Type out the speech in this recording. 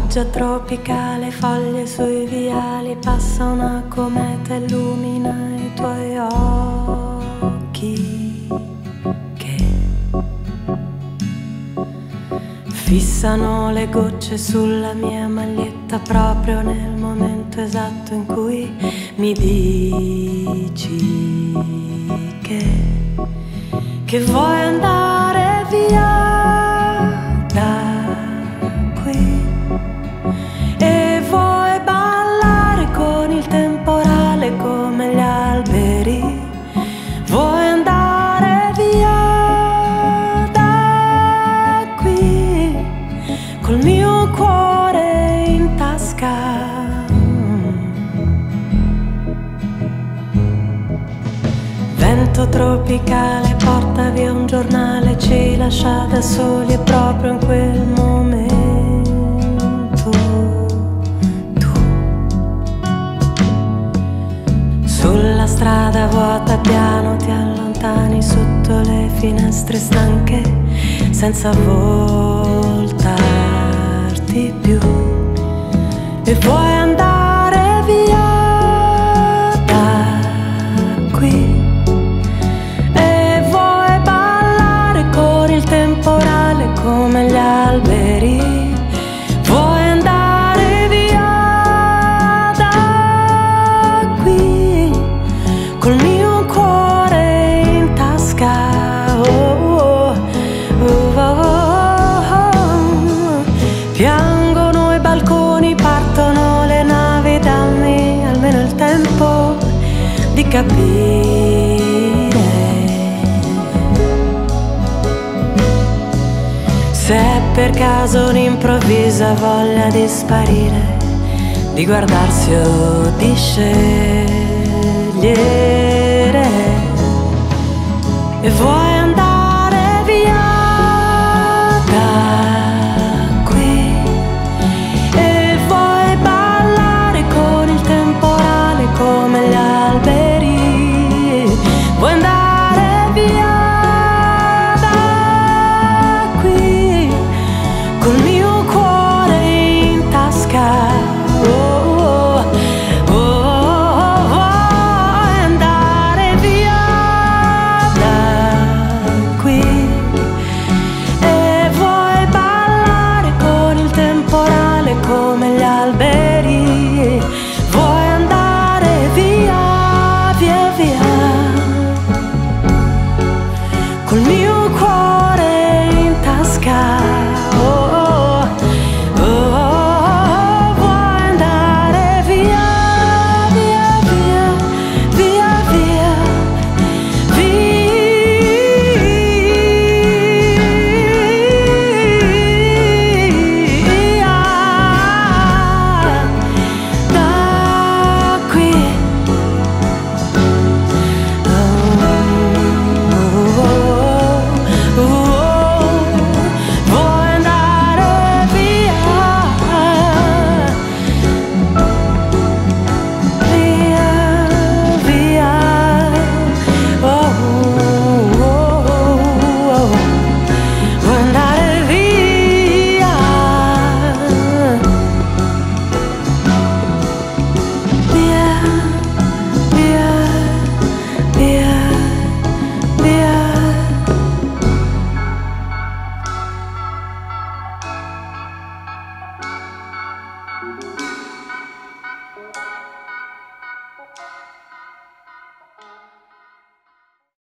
Pioggia tropicale, foglie sui viali, passa una cometa, illumina i tuoi occhi che fissano le gocce sulla mia maglietta proprio nel momento esatto in cui mi dici che vuoi andare via da qui e vuoi ballare con il temporale come gli alberi. Vuoi andare via da qui col mio cuore in tasca. Vento tropicale porta via un giornale, ci lascia da soli e proprio in quel momento tu sulla strada vuota piano ti allontani sotto le finestre stanche senza voltarti più e vuoi andare via da qui. Come gli alberi, vuoi andare via da qui col mio cuore in tasca. Piangono i balconi, partono le navi, dammi almeno il tempo di capire se è per caso un'improvvisa voglia di sparire, di guardarsi o di scegliere. E vuoi andare via da qui e vuoi ballare con il temporale come gli alberi. Vuoi andare via col mio cuore in tasca. Vuoi andare via da qui e vuoi ballare con il temporale come gli alberi. Vuoi andare via, via, via col mio cuore in tasca.